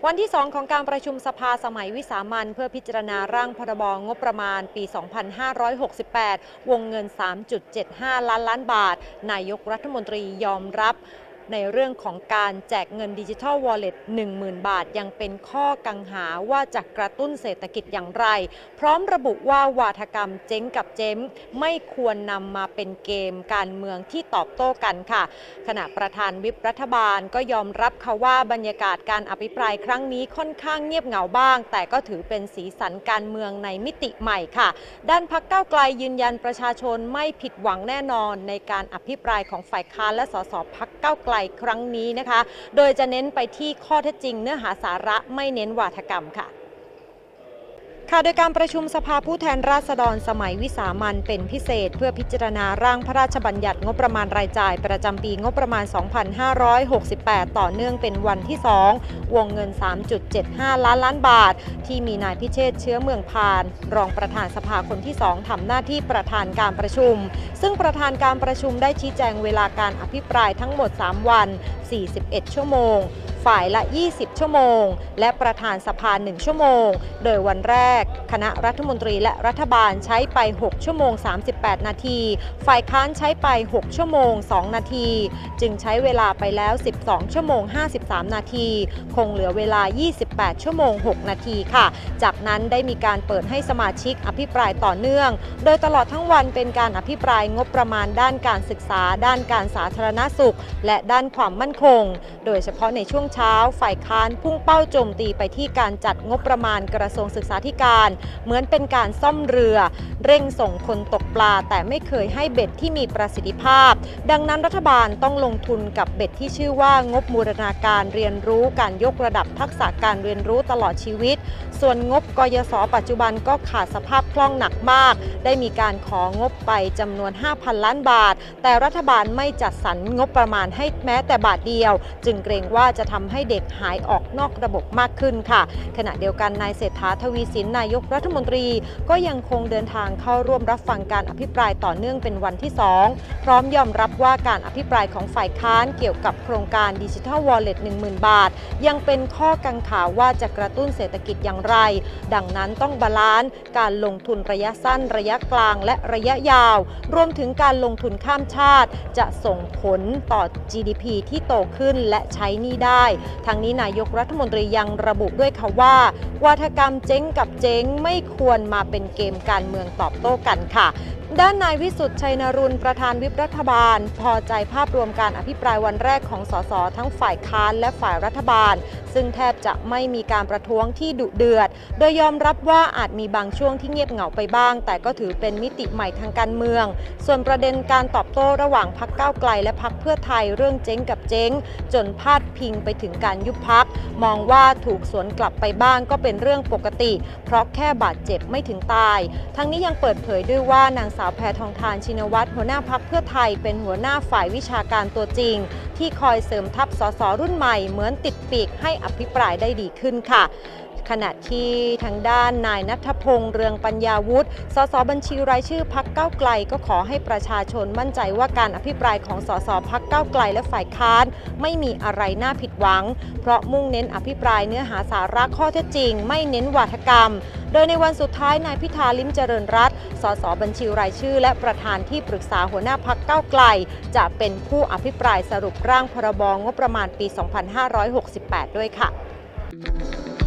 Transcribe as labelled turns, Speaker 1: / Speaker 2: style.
Speaker 1: วันที่ 2 ของการประชุมสภาสมัยวิสามัญเพื่อพิจารณาร่างพรบงบประมาณปี 2568 วงเงิน 3.75 ล้านบาท นายกรัฐมนตรียอมรับในเรื่องของการแจกเงินดิจิทัลวอลเล็ต 10,000 บาทยังเป็นข้อกังขาว่าจะกระตุ้นเศรษฐกิจอย่างไรพร้อมระบุว่าวาทกรรมเจ๊งกับเจ๊มไม่ควรนำมาเป็นเกมการเมืองที่ตอบโต้กันค่ะขณะประธานวิปรัฐบาลก็ยอมรับค่ะว่าบรรยากาศการอภิปรายครั้งนี้ค่อนข้างเงียบเหงาบ้างแต่ก็ถือเป็นสีสันการเมืองในมิติใหม่ค่ะด้านพรรคก้าวไกลยืนยันประชาชนไม่ผิดหวังแน่นอนในการอภิปรายของฝ่ายค้านและสสพรรคก้าวไกลครั้งนี้นะคะโดยจะเน้นไปที่ข้อเท็จจริงเนื้อหาสาระไม่เน้นวาทกรรมค่ะโดยการประชุมสภาผู้แทนราษฎรสมัยวิสามัญเป็นพิเศษเพื่อพิจารณาร่างพระราชบัญญัติงบประมาณรายจ่ายประจำปีงบประมาณ 2568 ต่อเนื่องเป็นวันที่ 2 วงเงิน 3.75 ล้านบาทที่มีนายพิเชษฐ์เชื้อเมืองพานรองประธานสภาคนที่ 2 ทำหน้าที่ประธานการประชุมซึ่งประธานการประชุมได้ชี้แจงเวลาการอภิปรายทั้งหมด 3 วัน 41 ชั่วโมงฝ่ายละ 20 ชั่วโมงและประธานสภา 1 ชั่วโมงโดยวันแรกคณะรัฐมนตรีและรัฐบาลใช้ไป 6 ชั่วโมง 38 นาทีฝ่ายค้านใช้ไป 6 ชั่วโมง 2 นาทีจึงใช้เวลาไปแล้ว 12 ชั่วโมง 53 นาทีคงเหลือเวลา 28 ชั่วโมง 6 นาทีค่ะจากนั้นได้มีการเปิดให้สมาชิกอภิปรายต่อเนื่องโดยตลอดทั้งวันเป็นการอภิปรายงบประมาณด้านการศึกษาด้านการสาธารณสุขและด้านความมั่นคงโดยเฉพาะในช่วงเช้าฝ่ายค้านพุ่งเป้าโจมตีไปที่การจัดงบประมาณกระทรวงศึกษาธิการเหมือนเป็นการซ่อมเรือเร่งส่งคนตกปลาแต่ไม่เคยให้เบ็ดที่มีประสิทธิภาพดังนั้นรัฐบาลต้องลงทุนกับเบ็ดที่ชื่อว่างบบูรณาการเรียนรู้การยกระดับทักษะการเรียนรู้ตลอดชีวิตส่วนงบกยศปัจจุบันก็ขาดสภาพคล่องหนักมากได้มีการของบไปจำนวน 5,000 ล้านบาทแต่รัฐบาลไม่จัดสรรงบประมาณให้แม้แต่บาทเดียวจึงเกรงว่าจะทำให้เด็กหายออกนอกระบบมากขึ้นค่ะขณะเดียวกันนายเศรษฐาทวีสินนายกรัฐมนตรีก็ยังคงเดินทางเข้าร่วมรับฟังการอภิปรายต่อเนื่องเป็นวันที่ 2พร้อมยอมรับว่าการอภิปรายของฝ่ายค้านเกี่ยวกับโครงการดิจิทัลวอลเล็ต 10,000 บาทยังเป็นข้อกังขาว่าจะกระตุ้นเศรษฐกิจอย่างไรดังนั้นต้องบาลานซ์การลงทุนระยะสั้นระยะกลางและระยะยาวรวมถึงการลงทุนข้ามชาติจะส่งผลต่อ GDP ที่โตขึ้นและใช้หนี้ได้ทั้งนี้นายกรัฐมนตรียังระบุด้วยค่ะว่าวาทกรรมเจ๊งกับเจ๊งไม่ควรมาเป็นเกมการเมืองตอบโต้กันค่ะด้านนายวิสุทธิ์ชัยนรุณประธานวิปรัฐบาลพอใจภาพรวมการอภิปรายวันแรกของสสทั้งฝ่ายค้านและฝ่ายรัฐบาลซึ่งแทบจะไม่มีการประท้วงที่ดุเดือดโดยยอมรับว่าอาจมีบางช่วงที่เงียบเหงาไปบ้างแต่ก็ถือเป็นมิติใหม่ทางการเมืองส่วนประเด็นการตอบโต้ระหว่างพรรคก้าวไกลและพรรคเพื่อไทยเรื่องเจ๊งกับเจ๊งจนพาดพิงไปถึงการยุบพรรคมองว่าถูกสวนกลับไปบ้างก็เป็นเรื่องปกติเพราะแค่บาดเจ็บไม่ถึงตายทั้งนี้ยังเปิดเผยด้วยว่านางสาวแพทองธารชินวัตรหัวหน้าพรรคเพื่อไทยเป็นหัวหน้าฝ่ายวิชาการตัวจริงที่คอยเสริมทัพสสรุ่นใหม่เหมือนติดปีกให้อภิปรายได้ดีขึ้นค่ะขณะที่ทางด้านนายณัฐพงษ์เรืองปัญญาวุฒิสสบัญชีรายชื่อพรรคก้าวไกลก็ขอให้ประชาชนมั่นใจว่าการอภิปรายของสสพรรคก้าวไกลและฝ่ายค้านไม่มีอะไรน่าผิดหวังเพราะมุ่งเน้นอภิปรายเนื้อหาสาระข้อเท็จจริงไม่เน้นวาทกรรมโดยในวันสุดท้ายนายพิธาลิ้มเจริญรัตน์สสบัญชีรายชื่อและประธานที่ปรึกษาหัวหน้าพรรคก้าวไกลจะเป็นผู้อภิปรายสรุปร่างพรบงบประมาณปี 2568 ด้วยค่ะ